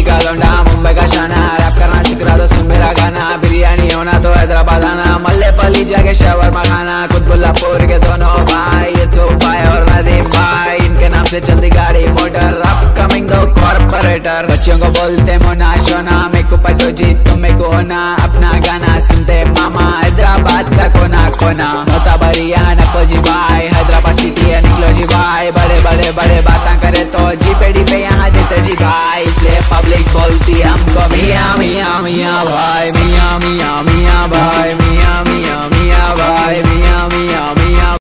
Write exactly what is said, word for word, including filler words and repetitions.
का लौंडा मुंबई का शाना, रैप करना सीख रहा तो सुन मेरा गाना, बिरयानी होना तो हैदराबाद आना, मल्ले पली जाके शवरमा खाना, कुतुबुल्लापुर के दोनों भाई यूसुफ भाई और नदीम भाई, इनके नाम से चलती गाड़ी मोटर, अपकमिंग दो कॉर्पोरेटर, बच्चों को बोलते मोना शोना, मेरे को पटो जी तुम मेरे को होना, अपना गाना सुनते मामा हैदराबाद का कोना कोना, मोता बरिया नको जी भाई